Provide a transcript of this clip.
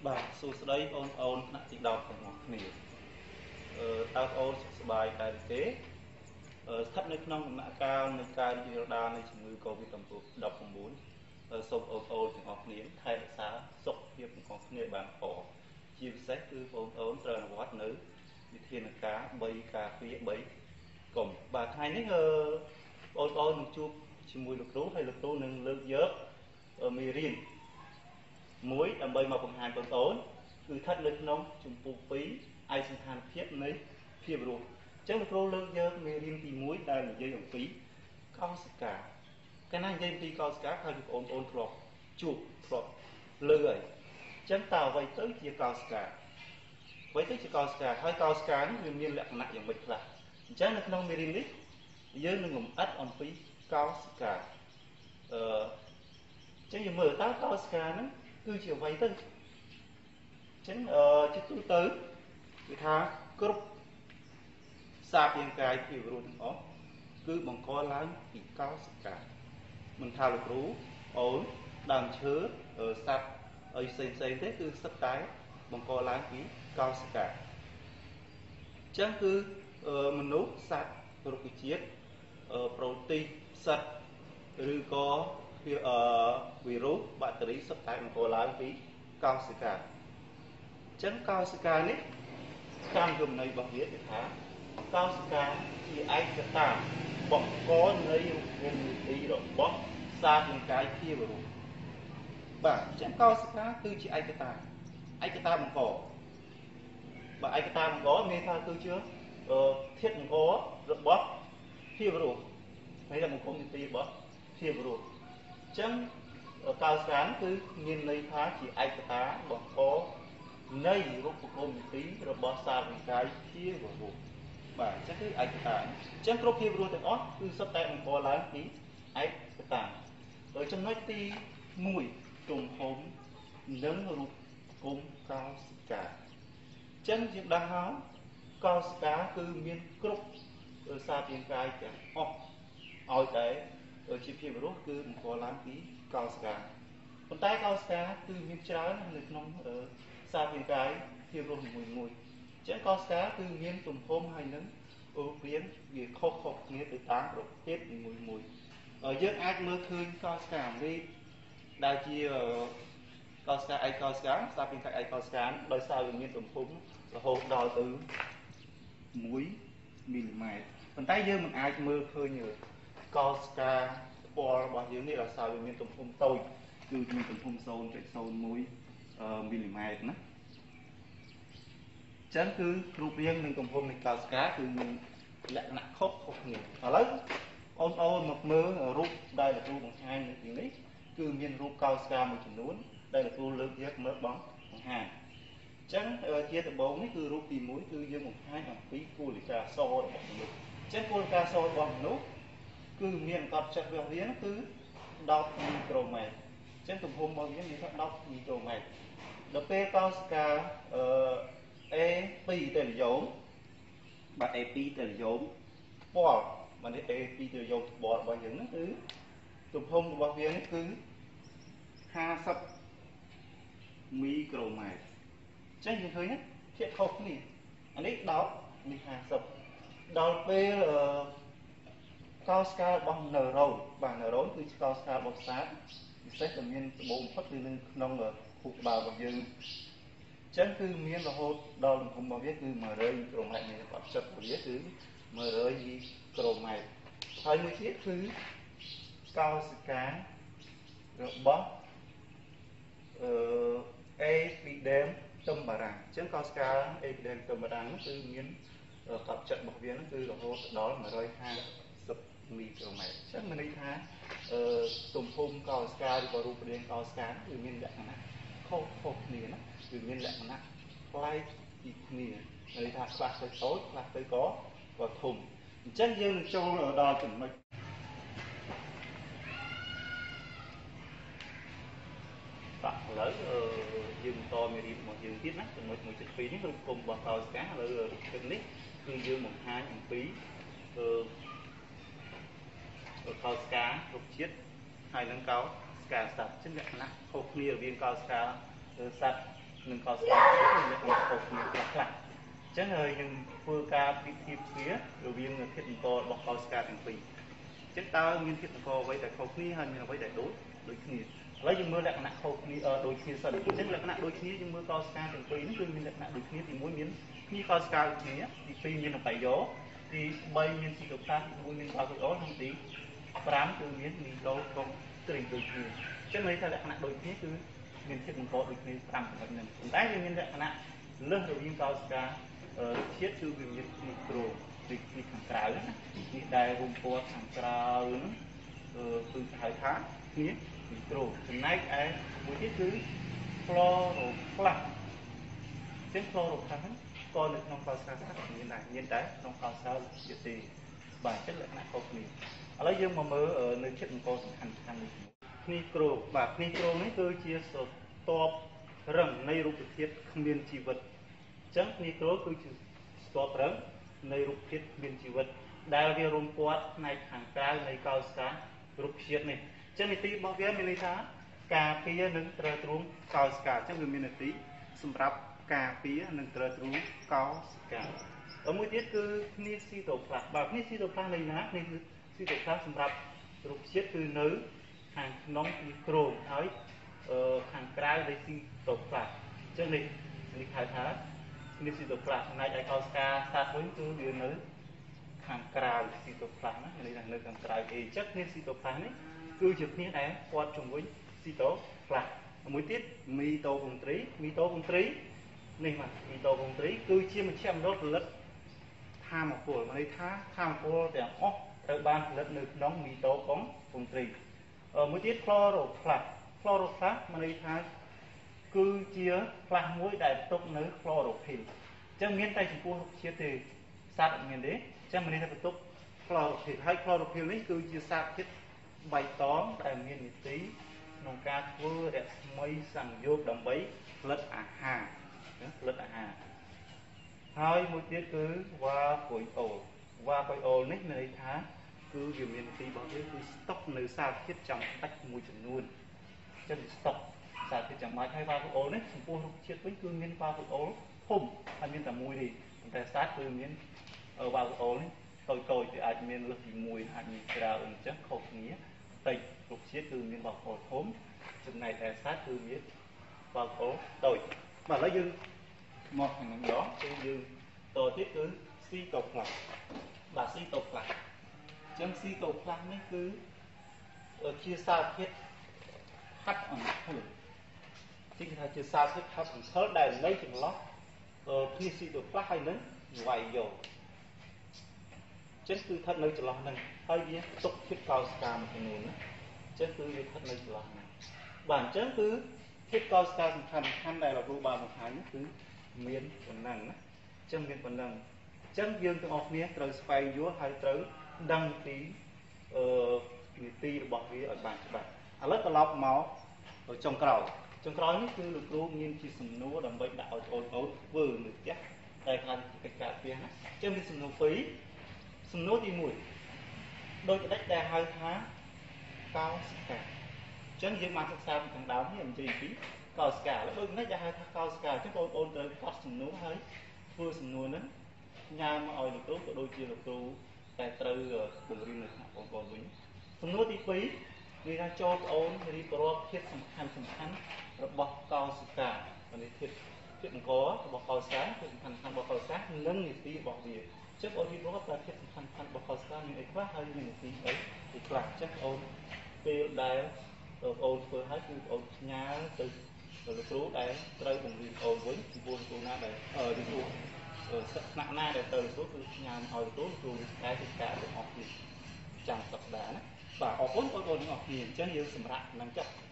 បាទសួស្តីបងប្អូនថ្នាក់ទី10ទាំងអស់គ្នាតើបងប្អូនសុខសប្បាយដែរទេស្ថិតនៅក្នុងដំណាក់កាលនៃការរីករាលដាលនៃជំងឺ Covid-19 សូមបងប្អូនទាំងអស់គ្នាថែរក្សាសុខភាពទាំងអស់គ្នាបានល្អជាពិសេសគឺបងប្អូនត្រូវអនុវត្តនៅវិធានការ3ការពារ3កុំបាទថ្ងៃនេះបងប្អូននឹងជួបជាមួយលោកគ្រូហើយលោកគ្រូនឹងលើកយកមេរៀនមួយដើម្បីមកបង្ហាញបងប្អូនគឺស្ថិតនៅក្នុងជំពូក2ឯកសណ្ឋានភាពនៃភាពរស់អញ្ចឹងលោកគ្រូលើកយកមេរៀនទី1ដែលនិយាយអំពីកោសិកាកាលណានិយាយអំពីកោសិកាហើយបងប្អូនធ្លាប់ជួបធ្លាប់លើហើយអញ្ចឹងតើអ្វីទៅជាកោសិកាអ្វីទៅជាកោសិកាហើយកោសិកានេះវាមានលក្ខណៈយ៉ាងម៉េចខ្លះអញ្ចឹងនៅក្នុងមេរៀននេះយើងនឹងលម្អិតអំពីកោសិកាអញ្ចឹងយើងមើលតើកោសិកាហ្នឹងគឺជាអ្វីទៅអញ្ចឹងជាទូទៅគឺថាគ្រប់សារពាង្គកាយភាពរស់ទាំងអស់គឺបង្កឡើងពីកោសិកាមិនថាលោកគ្រូអូនដើមឈើសត្វអីផ្សេងៗទេគឺសុទ្ធតែបង្កឡើងពីកោសិកាអញ្ចឹងគឺមនុស្សសត្វរុក្ខជាតិប្រូទីនផ្សិតឬក៏វីរុសបាក់តេរីសុទ្ធតែបង្កឡើងពីកោសិកាអញ្ចឹងកោសិកានេះតាមយមន័យរបស់វាគឺថាកោសិកាជាឯកតាបង្កនៃរូបរាងនីតិរបស់សារពាង្គកាយភាវរស់បាទអញ្ចឹងកោសិកាគឺជាឯកតាបង្កបាទឯកតាបង្កមានថាគឺជាធាតុបង្ករបស់ភាវរស់ហើយតែបង្កនីតិរបស់ភាវរស់អញ្ចឹងកោសិកាគឺមានន័យថាជាឯកតាបង្កនៃរូបគោលនីតិរបស់សារពាង្គកាយភាវរស់បាទអញ្ចឹងគឺឯកតាអញ្ចឹងគ្រប់ភាវរស់ទាំងអស់គឺសុទ្ធតែបង្កឡើងពីឯកតាដោយចំណុចទី1ទំហំនិងរូបគុំកោសិកាអញ្ចឹងយើងដឹងហើយកោសិកាគឺមានគ្រប់សារពាង្គកាយទាំងអស់ឲ្យតែជាភាវរស់គឺបង្កឡើងពីកោសិកាប៉ុន្តែកោសិកាគឺមានច្រើននៅក្នុងសារពាង្គកាយភាវរស់នីមួយៗអញ្ចឹងកោសិកាគឺមានទំហំហើយនឹងរូបរាងវាខុសៗគ្នាទៅតាមប្រភេទនីមួយៗយើងអាចមើលឃើញកោសិកាអាមេរិកដែលជាកោសិកាឯកោសិកាសារពាង្គកាយឯកោសិកាដោយសារវាមានទំហំរហូតដល់ទៅ1មីលីម៉ែត្រប៉ុន្តែយើងមិនអាចមើលឃើញកោសិកាផ្ពាល់របស់យើងនេះដោយសារវាមានទំហំតូចគឺមានទំហំ 0.01 មីលីម៉ែត្រណាអញ្ចឹងគឺរូបរាងនិងទំហំនៃកោសិកាគឺមានលក្ខណៈខុសគ្នាឥឡូវបងប្អូនមកមើលរូបដែលលោកគ្រូបង្ហាញនៅទីនេះគឺមានរូបកោសិកាមួយចំនួនដែលលោកគ្រូលើកយកមើលបង្ហាញអញ្ចឹងជាដំបូងនេះគឺរូបទី1គឺយើងបង្ហាញអំពីគោលិកាសរបស់មនុស្សអញ្ចឹងគោលិកាសរបស់មនុស្សគឺមានអង្កត់ចិត្តរបស់វាគឺ10មីក្រូម៉ែត្រអញ្ចឹងទំហំរបស់វាមានថា10មីក្រូម៉ែត្រដល់ពេលកោសិកាA2 តេឡីយ៉ូមបាទ A2 តេឡីយ៉ូមផ្ពាល់បាទនេះ A2 តេឡីយ៉ូមផ្ពាល់របស់យើងហ្នឹងគឺទំហំរបស់វានេះគឺ50មីក្រូម៉ែត្រអញ្ចឹងយើងឃើញភាគខុសគ្នាអានេះ10នេះ50ដល់ពេលកោសិការបស់ណឺរ៉ូនបាទណឺរ៉ូនគឺជាកោសិការបស់ប្រសាទពិសេសដែលមានត្បូងបំផុតគឺនៅក្នុងខួរក្បាលរបស់យើងអញ្ចឹងគឺមានរហូតដល់ទំហំរបស់វាគឺ100មីក្រូម៉ែត្រនៃអត់ចិត្តរបស់វាគឺ100មីក្រូម៉ែត្រហើយមួយទៀតគឺកោសិការបស់Epiderm tumbarans អញ្ចឹងកោសិកា Epiderm tumbarans គឺមានកត់ចិត្តរបស់វាហ្នឹងគឺរហូតដល់150មីក្រូម៉ែត្រអញ្ចឹងមានន័យថាទំហំកោសិកាឬក៏រូបរាងកោសិកាគឺមានលក្ខណៈខុសគ្នាណាគឺមានលក្ខណៈប្លែកពីគ្នាន័យថាខ្លះទៅតូចខ្លះទៅក៏ធំអញ្ចឹងយើងនឹងចូលដល់ចំណុចបាទឥឡូវយើងបន្តមេរៀនរបស់យើងទៀតណាចំណុច1.2នេះរូបគុំរបស់កោសិកាឥឡូវរូបភាពនេះគឺយើងបង្ហាញអំពីកោសិការុក្ខជាតិហើយនឹងកោសិកាសត្វអញ្ចឹងលក្ខណៈខុសគ្នារវាងកោសិកាសត្វនឹងកោស្ការលក្ខណៈខុសគ្នាខ្លះចឹងហើយនឹងធ្វើការពិភាក្សារវាងធាតុអង្គរបស់កោស្ការទាំងពីរចឹងតើមានធាតុអង្គអ្វីដែលខុសគ្នាហើយមានអ្វីដែលដូចគ្នាឥឡូវយើងមើលលក្ខណៈខុសគ្នាដូចគ្នាសិនអញ្ចឹងលក្ខណៈដូចគ្នាយើងមើលកោស្ការទាំងពីរនេះគឺមានលក្ខណៈដូចគ្នាទី1មានគ្នាកោស្ការដូចគ្នាទី2មានអបាយយោទី3មានស៊ីតូផ្លាសទី4មានបាល់អូហើយទី5គឺមានមីតូកុងត្រីដូចគ្នាអញ្ចឹងន័យថាលក្ខណៈដូចគ្នាគឺមានធាតុអង្គដូចគ្នា5ចំណុចហ្នឹងប៉ុន្តែវាមានលក្ខណៈលើសរវាងកោស្ការជាតិគឺវាមានមីក្រូពីខាងក្រៅណានេះដែលរួមព័ន្ធខាងក្រៅហ្នឹងគឺហៅថាគ្នាមីក្រូចំណែកឯមួយទៀតគឺក្លរ៉ូផ្លាសចឹងក្លរ៉ូផ្លាសហ្នឹងក៏នៅក្នុងកោស្ការខ្លះមានតែក្នុងកោស្ការជាតិទេបាទចឹងលក្ខណៈខុសគ្នាឥឡូវយើងមកមើលនៅជាតិអង្គសំខាន់នេះគ្នាក្រូបាទគ្នាក្រូនេះគឺជាស្រទាប់រឹងនៃរូបធាតុគ្មានជីវិតចឹងគ្នាក្រូគឺជាស្រទាប់រឹងនៃរូបធាតុគ្មានជីវិតដែលវារួមព័ន្ធផ្នែកខាងក្រៅនៃកោស្ការរូបជាតិនេះចឹងនីតិរបស់វាមានន័យថាការពារនិងទ្រទ្រង់កោស្ការចឹងវាមាននីតិសម្រាប់ការពារនិងទ្រទ្រង់កោសិកាមួយទៀតគឺគ្នាស៊ីតូផ្លាសបាទគ្នាស៊ីតូផ្លាសនៃណានេះគឺស៊ីតូផ្លាសសម្រាប់រូបជាតិគឺនៅខាងក្នុងមីក្រូហើយខាងក្រៅនៃស៊ីតូផ្លាសអញ្ចឹងនេះហៅថាគ្នាស៊ីតូផ្លាសផ្នែកឯកោសិកាសាស្ត្រវិញគឺវានៅខាងក្រៅស៊ីតូផ្លាសណាមានន័យថានៅខាងក្រៅអីចឹងគ្នាស៊ីតូផ្លាសនេះគឺជាគ្នាដែលព័ទ្ធជុំវិញស៊ីតូផ្លាសមួយទៀតមីតូកុងត្រីនេះបាទមីតូកុងត្រីគឺជាមជ្ឈមណ្ឌលផលិតថាមពលមានន័យថាថាមពលទាំងអស់ត្រូវបានផលិតនៅក្នុងមីតូកុងត្រីមួយទៀតក្លរ៉ូផ្លាសមានន័យថាគឺជាផ្លាសមួយដែលផ្ទុកនៅក្លរ៉ូភីលអញ្ចឹងមានតែចំពោះរុក្ខជាតិទេសត្វអត់មានទេអញ្ចឹងមានន័យថាផ្ទុកក្លរ៉ូភីលហើយក្លរ៉ូភីលនេះគឺជាសារធាតុបៃតងដែលមាននីតិក្នុងការធ្វើរស្មីសង្យោគដើម្បីផលិតអាហារហើយមួយទៀតគឺវ៉ាពុយអូលនេះមានន័យថាគឺវាមានទីរបស់វាគឺស្តុកនៅសារធាតុចាំបាច់មួយចំនួនអញ្ចឹងស្តុកសារធាតុចាំបាច់ហើយវ៉ាពុយអូលនេះចំពោះរុក្ខជាតិវិញគឺមានវ៉ាពុយអូលធំហើយមានតែមួយទេប៉ុន្តែសត្វគឺមានវ៉ាពុយអូលនេះតូចវាអាចមានលើសពី1អាចមានច្រើនអញ្ចឹងខុសគ្នាតែរុក្ខជាតិគឺមានវ៉ាពុយអូលធំចំណែកឯសត្វគឺមានវ៉ាពុយអូលតូចបាទឥឡូវយើងមកខាងនេះដល់គឺយើងតទៀតគឺស៊ីតូផ្លាសបាទស៊ីតូផ្លាសអញ្ចឹងស៊ីតូផ្លាសនេះគឺជាសារធាតុហាត់អង្ខលជាគេថាជាសារធាតុហាត់អង្ខលដែលនៅចន្លោះគ្នាស៊ីតូផ្លាសហើយនឹងវ៉ៃយ៉ូអញ្ចឹងគឺស្ថិតនៅចន្លោះហ្នឹងហើយវាទុកធាតុកោសិកាមួយចំនួនណាអញ្ចឹងគឺវាស្ថិតនៅចន្លោះហ្នឹងបាទអញ្ចឹងគឺធាតុកោសិកាសំខាន់ដែលលោកគ្រូបានបង្ហាញគឺមានប៉ុណ្ណឹងណាអញ្ចឹងមានប៉ុណ្ណឹងអញ្ចឹងយើងទាំងអស់គ្នាត្រូវស្វែងយល់ហើយត្រូវដឹងពីនីតិរបស់វាឲ្យបានច្បាស់ឥឡូវត្រឡប់មកចុងក្រោយនេះគឺលោកគ្រូមានជាសំណួរដើម្បីដាក់ឲ្យបងប្អូនធ្វើនៅផ្ទះតែខាងកិច្ចការផ្ទះណាអញ្ចឹងមានសំណួរ2សំណួរទី1ដោយផ្ដាច់ដែលហៅថាកោសិកាអញ្ចឹងយើងបានសិក្សាពីខាងដើមនេះនិយាយពីកោសិកាហើយដូចនេះដែលហៅថាកោសិកាអញ្ចឹងបងប្អូនត្រូវកត់សំណួរហើយធ្វើសំណួរហ្នឹងញ៉ាំមកឲ្យលោកគ្រូក៏ដូចជាលោកគ្រូតែត្រូវបង្រៀននៅថ្នាក់បងប្អូនវិញសំណួរទី2និយាយថាចូលប្អូនរៀបរាប់ធាតុសំខាន់របស់កោសិកានេះធាតុអង្គរបស់កោសិកាធាតុសំខាន់របស់កោសិកានិងនីតិរបស់វាអញ្ចឹងបងប្អូនរៀបរាប់ថាធាតុសំខាន់របស់កោសិកាមានអីខ្លះហើយមាននីតិអីខ្លះអញ្ចឹងបងប្អូនពេលដែលបងប្អូនធ្វើឲ្យគឺបងប្អូនផ្ញើទៅលោកគ្រូដែលត្រូវបង្រៀនបងប្អូនវិញពីព្រោះគ្រូណាដែលជំនួសសិស្សថ្នាក់ណាដែលទៅលោកគ្រូគឺផ្ញើមកឲ្យលោកគ្រូតែកិច្ចការទាំងអស់គ្នាចាំសប្តាហ៍ណាបាទអរគុណបងប្អូនទាំងអស់គ្នាអញ្ចឹងយើងសម្រាប់នឹងចុះ